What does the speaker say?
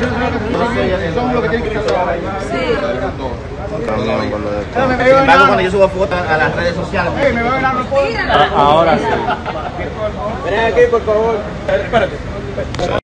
Son lo que tienen que hacer. Sí. También con lo de esto. Sin embargo, cuando yo subo fotos a las redes sociales. Ahora sí. Ven aquí, por favor. Espérate.